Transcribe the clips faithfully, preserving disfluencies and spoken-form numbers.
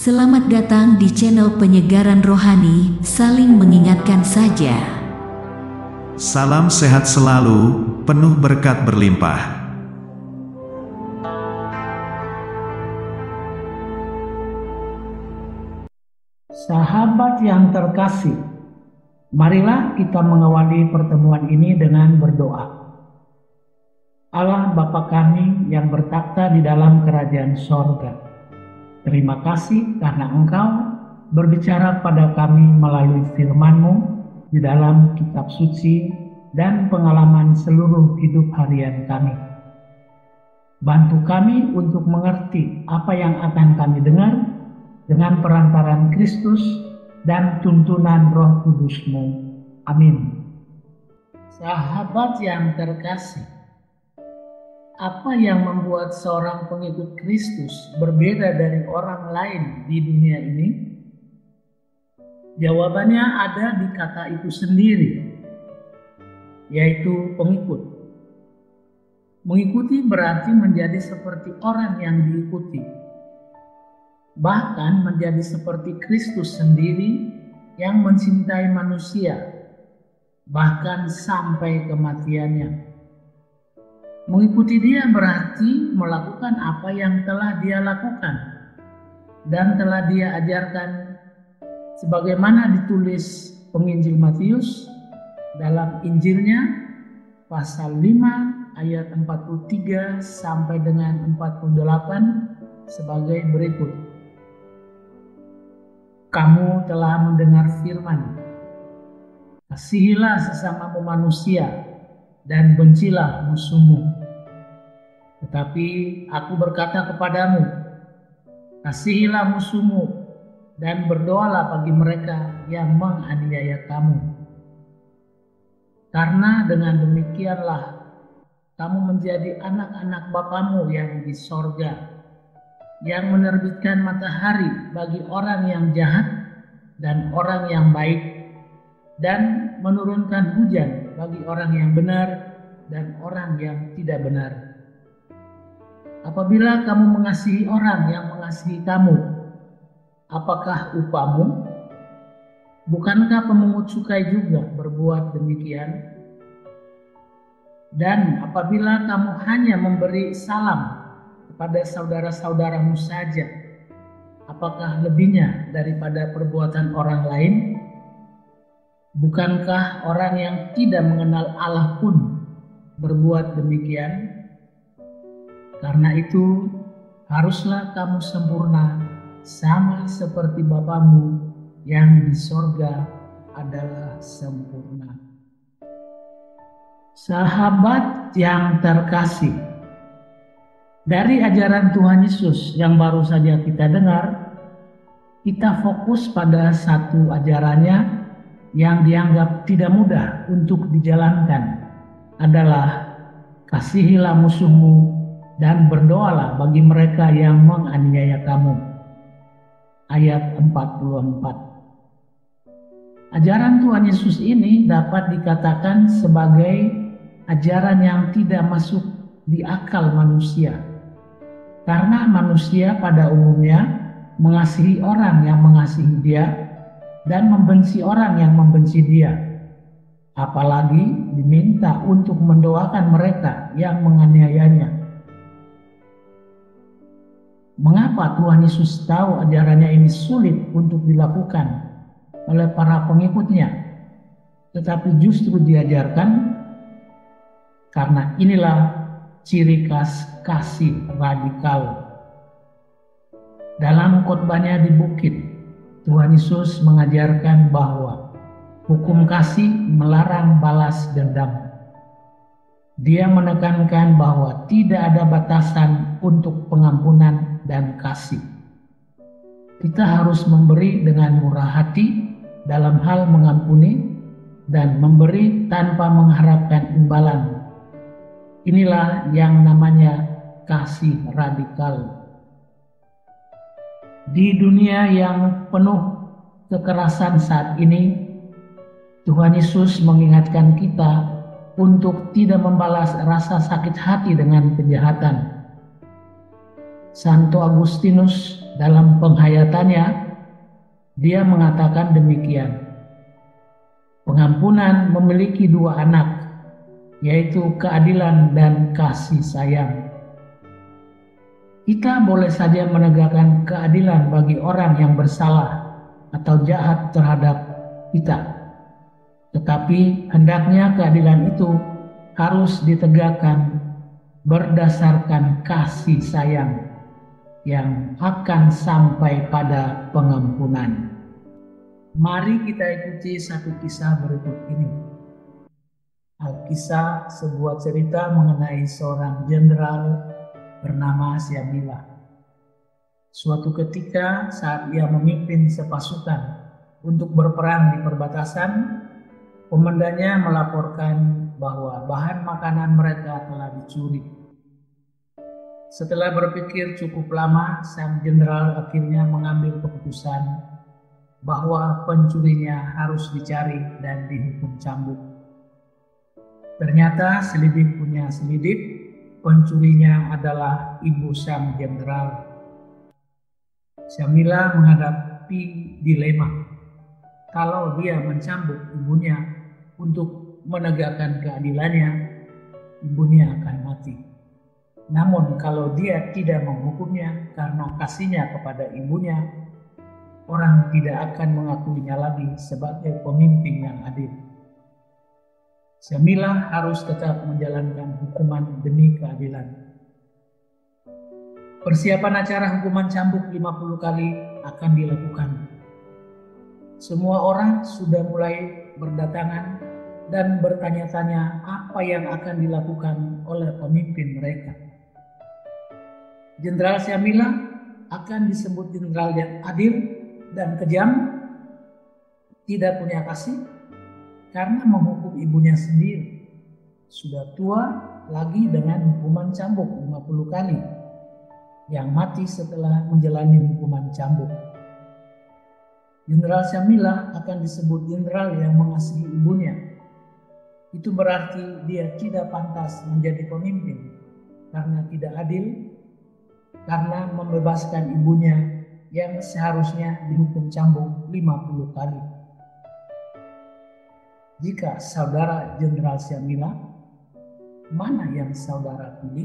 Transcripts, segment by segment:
Selamat datang di channel penyegaran rohani, saling mengingatkan saja. Salam sehat selalu, penuh berkat berlimpah. Sahabat yang terkasih, marilah kita mengawali pertemuan ini dengan berdoa. Allah Bapa kami yang bertakhta di dalam kerajaan sorga, terima kasih karena Engkau berbicara pada kami melalui firman-Mu di dalam kitab suci dan pengalaman seluruh hidup harian kami. Bantu kami untuk mengerti apa yang akan kami dengar dengan perantaran Kristus dan tuntunan Roh Kudus-Mu. Amin. Sahabat yang terkasih, apa yang membuat seorang pengikut Kristus berbeda dari orang lain di dunia ini? Jawabannya ada di kata itu sendiri, yaitu pengikut. Mengikuti berarti menjadi seperti orang yang diikuti, bahkan menjadi seperti Kristus sendiri yang mencintai manusia, bahkan sampai kematiannya. Mengikuti dia berarti melakukan apa yang telah dia lakukan dan telah dia ajarkan, sebagaimana ditulis penginjil Matius dalam Injilnya pasal lima ayat empat puluh tiga sampai dengan empat puluh delapan sebagai berikut. Kamu telah mendengar firman, kasihilah sesamamu manusia dan bencilah musuhmu. Tetapi aku berkata kepadamu, kasihilah musuhmu dan berdoalah bagi mereka yang menganiaya kamu. Karena dengan demikianlah kamu menjadi anak-anak Bapamu yang di sorga, yang menerbitkan matahari bagi orang yang jahat dan orang yang baik, dan menurunkan hujan bagi orang yang benar dan orang yang tidak benar. Apabila kamu mengasihi orang yang mengasihi kamu, apakah upahmu? Bukankah pemungut cukai juga berbuat demikian? Dan apabila kamu hanya memberi salam kepada saudara-saudaramu saja, apakah lebihnya daripada perbuatan orang lain? Bukankah orang yang tidak mengenal Allah pun berbuat demikian? Karena itu, haruslah kamu sempurna, sama seperti Bapamu yang di sorga adalah sempurna. Sahabat yang terkasih, dari ajaran Tuhan Yesus yang baru saja kita dengar, kita fokus pada satu ajarannya yang dianggap tidak mudah untuk dijalankan, adalah kasihilah musuhmu dan berdoalah bagi mereka yang menganiaya kamu. Ayat empat puluh empat. Ajaran Tuhan Yesus ini dapat dikatakan sebagai ajaran yang tidak masuk di akal manusia, karena manusia pada umumnya mengasihi orang yang mengasihi dia dan membenci orang yang membenci dia, apalagi diminta untuk mendoakan mereka yang menganiayanya. Mengapa Tuhan Yesus tahu ajarannya ini sulit untuk dilakukan oleh para pengikutnya, tetapi justru diajarkan? Karena inilah ciri khas kasih radikal. Dalam khotbahnya di bukit, Tuhan Yesus mengajarkan bahwa hukum kasih melarang balas dendam. Dia menekankan bahwa tidak ada batasan untuk pengampunan dan kasih. Kita harus memberi dengan murah hati dalam hal mengampuni dan memberi tanpa mengharapkan imbalan. Inilah yang namanya kasih radikal. Di dunia yang penuh kekerasan saat ini, Tuhan Yesus mengingatkan kita untuk tidak membalas rasa sakit hati dengan kejahatan. Santo Agustinus Dalam penghayatannya, dia mengatakan demikian. Pengampunan memiliki dua anak, yaitu keadilan dan kasih sayang. Kita boleh saja menegakkan keadilan bagi orang yang bersalah atau jahat terhadap kita. Tetapi hendaknya keadilan itu harus ditegakkan berdasarkan kasih sayang yang akan sampai pada pengampunan. Mari kita ikuti satu kisah berikut ini. Alkisah sebuah cerita mengenai seorang jenderal bernama Syamila. Suatu ketika saat ia memimpin sepasukan untuk berperang di perbatasan, komandannya melaporkan bahwa bahan makanan mereka telah dicuri. Setelah berpikir cukup lama, sang jenderal akhirnya mengambil keputusan bahwa pencurinya harus dicari dan dihukum cambuk. Ternyata selidik punya selidik, pencurinya adalah ibu sang jenderal. Syamila menghadapi dilema. Kalau dia mencambuk ibunya untuk menegakkan keadilannya, ibunya akan mati. Namun kalau dia tidak menghukumnya karena kasihnya kepada ibunya, orang tidak akan mengakuinya lagi sebagai pemimpin yang adil. Syamila harus tetap menjalankan hukuman demi keadilan. Persiapan acara hukuman cambuk lima puluh kali akan dilakukan. Semua orang sudah mulai berdatangan dan bertanya-tanya apa yang akan dilakukan oleh pemimpin mereka. Jenderal Syamila akan disebut jenderal yang adil dan kejam, tidak punya kasih, karena menghukum ibunya sendiri. Sudah tua lagi dengan hukuman cambuk lima puluh kali, yang mati setelah menjalani hukuman cambuk. Jenderal Syamila akan disebut jenderal yang mengasihi ibunya. Itu berarti dia tidak pantas menjadi pemimpin karena tidak adil, karena membebaskan ibunya yang seharusnya dihukum cambuk lima puluh kali. Jika saudara Jenderal Syamila, mana yang saudara pilih?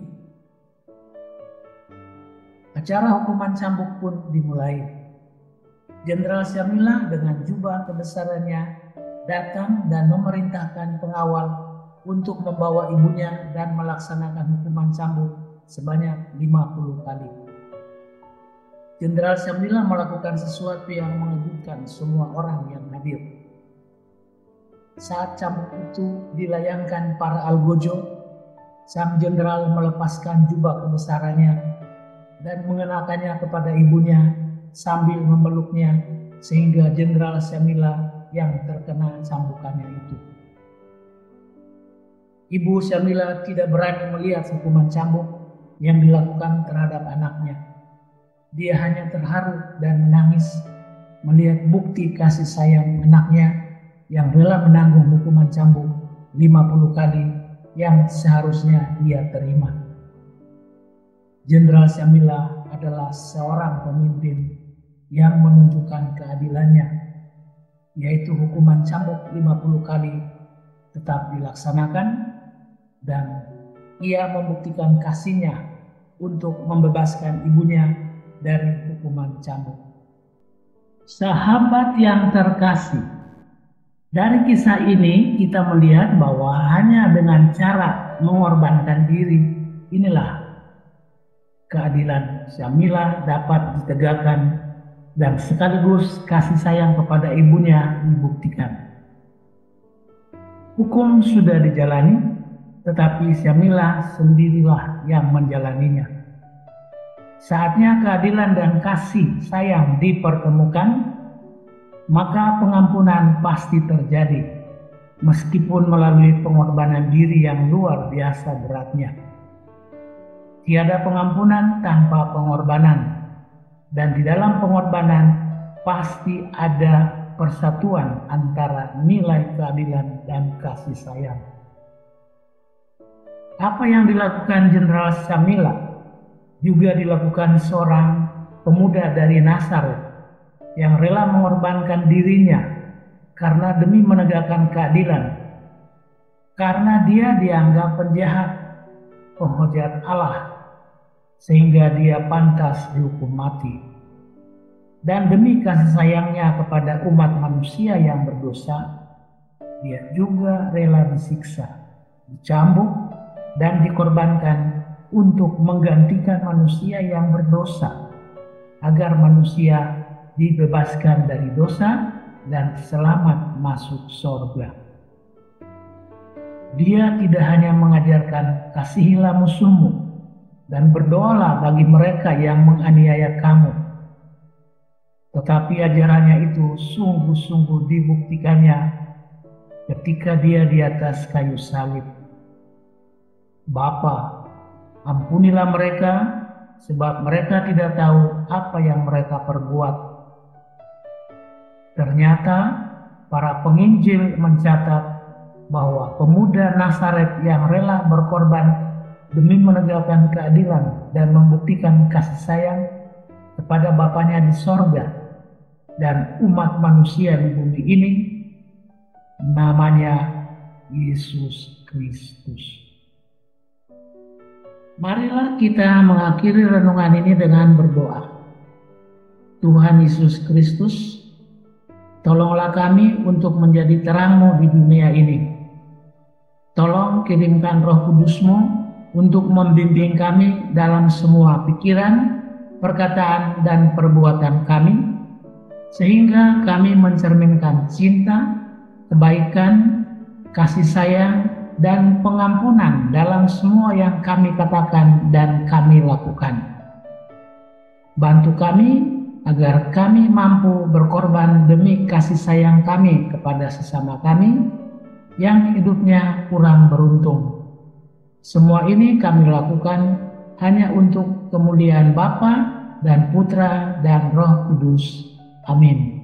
Acara hukuman cambuk pun dimulai. Jenderal Syamila dengan jubah kebesarannya datang dan memerintahkan pengawal untuk membawa ibunya dan melaksanakan hukuman cambuk sebanyak lima puluh kali. Jenderal Syamila melakukan sesuatu yang mengejutkan semua orang yang hadir. Saat cambuk itu dilayangkan para algojo, sang jenderal melepaskan jubah kebesarannya dan mengenakannya kepada ibunya sambil memeluknya sehingga Jenderal Syamila yang terkena cambukannya itu. Ibu Syamila tidak berani melihat hukuman cambuk yang dilakukan terhadap anaknya. Dia hanya terharu dan menangis melihat bukti kasih sayang anaknya yang rela menanggung hukuman cambuk lima puluh kali yang seharusnya dia terima. Jenderal Syamila adalah seorang pemimpin yang menunjukkan keadilannya, yaitu hukuman cambuk lima puluh kali tetap dilaksanakan, dan ia membuktikan kasihnya untuk membebaskan ibunya dari hukuman cambuk. Sahabat yang terkasih, dari kisah ini kita melihat bahwa hanya dengan cara mengorbankan diri inilah keadilan Syamila dapat ditegakkan dan sekaligus kasih sayang kepada ibunya dibuktikan. Hukum sudah dijalani, tetapi Syamila sendirilah yang menjalaninya. Saatnya keadilan dan kasih sayang dipertemukan, maka pengampunan pasti terjadi, meskipun melalui pengorbanan diri yang luar biasa beratnya. Tiada pengampunan tanpa pengorbanan, dan di dalam pengorbanan pasti ada persatuan antara nilai keadilan dan kasih sayang. Apa yang dilakukan Jenderal Syamila juga dilakukan seorang pemuda dari Nazaret yang rela mengorbankan dirinya karena demi menegakkan keadilan, karena dia dianggap penjahat, penghujat Allah, sehingga dia pantas dihukum mati. Dan demi kasih sayangnya kepada umat manusia yang berdosa, dia juga rela disiksa, dicambuk, dan dikorbankan untuk menggantikan manusia yang berdosa, agar manusia dibebaskan dari dosa dan selamat masuk surga. Dia tidak hanya mengajarkan kasihilah musuhmu dan berdoalah bagi mereka yang menganiaya kamu, tetapi ajarannya itu sungguh-sungguh dibuktikannya ketika dia di atas kayu salib. Bapa, ampunilah mereka, sebab mereka tidak tahu apa yang mereka perbuat. Ternyata para penginjil mencatat bahwa pemuda Nazaret yang rela berkorban demi menegakkan keadilan dan membuktikan kasih sayang kepada Bapanya di sorga dan umat manusia di bumi ini, namanya Yesus Kristus. Marilah kita mengakhiri renungan ini dengan berdoa. Tuhan Yesus Kristus, tolonglah kami untuk menjadi terang-Mu di dunia ini. Tolong kirimkan Roh Kudus-Mu untuk membimbing kami dalam semua pikiran, perkataan, dan perbuatan kami, sehingga kami mencerminkan cinta, kebaikan, kasih sayang, dan pengampunan dalam semua yang kami katakan dan kami lakukan. Bantu kami agar kami mampu berkorban demi kasih sayang kami kepada sesama kami yang hidupnya kurang beruntung. Semua ini kami lakukan hanya untuk kemuliaan Bapa dan Putra dan Roh Kudus. Amin.